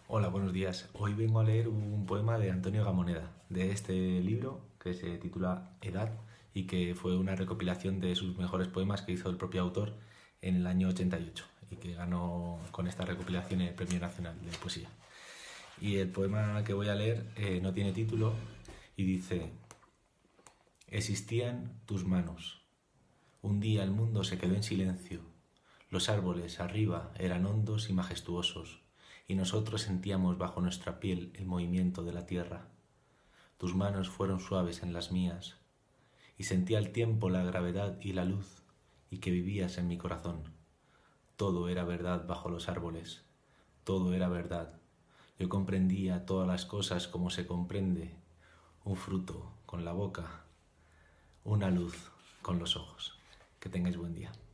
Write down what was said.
Hola, buenos días. Hoy vengo a leer un poema de Antonio Gamoneda, de este libro que se titula Edad y que fue una recopilación de sus mejores poemas que hizo el propio autor en el año 88 y que ganó con esta recopilación el Premio Nacional de Poesía. Y el poema que voy a leer no tiene título y dice: Existían tus manos. Un día el mundo se quedó en silencio. Los árboles arriba eran hondos y majestuosos, y nosotros sentíamos bajo nuestra piel el movimiento de la tierra. Tus manos fueron suaves en las mías, y sentí al tiempo la gravedad y la luz, y que vivías en mi corazón. Todo era verdad bajo los árboles, todo era verdad. Yo comprendía todas las cosas como se comprende un fruto con la boca, una luz con los ojos. Que tengáis buen día.